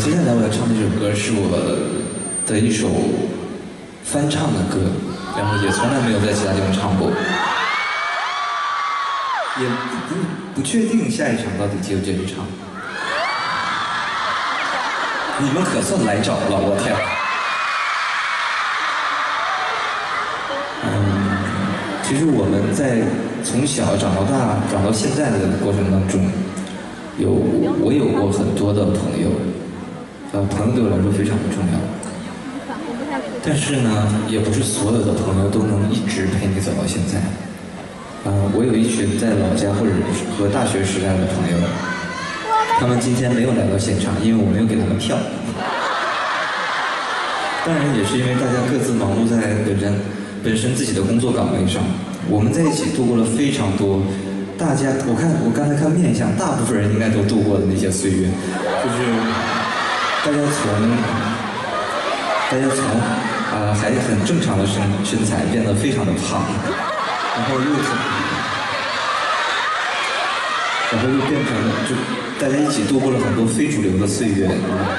接下来我要唱的这首歌是我的一首翻唱的歌，然后也从来没有在其他地方唱过，也不确定下一场到底接不接着唱。你们可算来找了，我天！其实我们在从小长到大，长到现在的过程当中，我有过很多的朋友，朋友对我来说非常的重要。但是呢，也不是所有的朋友都能一直陪你走到现在。我有一群在老家或者和大学时代的朋友，他们今天没有来到现场，因为我没有给他们票。当然也是因为大家各自忙碌在本身自己的工作岗位上，我们在一起度过了非常多。我刚才看面相，大部分人应该都度过的那些岁月，就是大家从还很正常的身材变得非常的胖，然后又变成了就大家一起度过了很多非主流的岁月，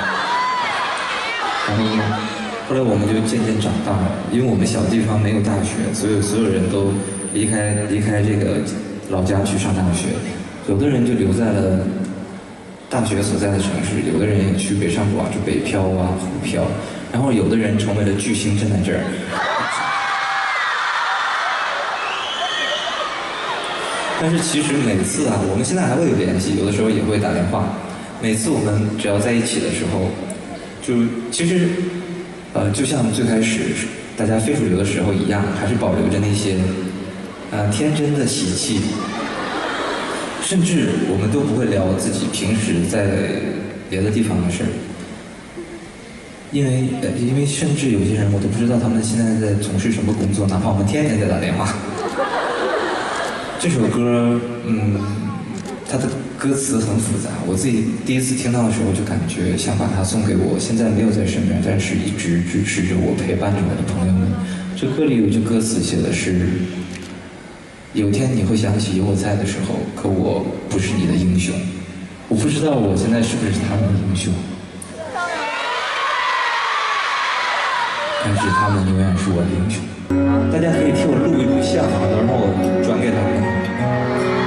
然后后来我们就渐渐长大了，因为我们小地方没有大学，所有人都离开这个老家去上大学，有的人就留在了大学所在的城市，有的人也去北上广，就北漂啊、沪漂，然后有的人成为了巨星，站在这儿。但是其实每次我们现在还会有联系，有的时候也会打电话。每次我们只要在一起的时候，其实就像最开始大家非主流的时候一样，还是保留着那些天真的喜气，甚至我们都不会聊自己平时在别的地方的事儿，因为甚至有些人我都不知道他们现在在从事什么工作，哪怕我们天天在打电话。这首歌，它的歌词很复杂，我自己第一次听到的时候就感觉想把它送给我现在没有在身边，但是一直支持着我、陪伴着我的朋友们。这歌里有一句歌词写的是：有天你会想起有我在的时候，可我不是你的英雄。我不知道我现在是不是他们的英雄，但是他们永远是我的英雄。大家可以替我录一录像，然后我转给他们。